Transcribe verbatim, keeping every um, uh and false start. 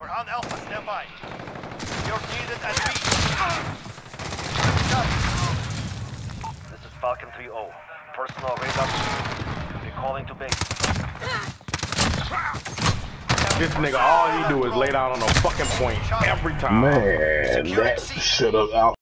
We're on Alpha, stand by. You're needed at B. This is Falcon three oh. Personal radar. Recalling to base. This nigga, all he do is lay down on a fucking point every time. Man, that shut up out.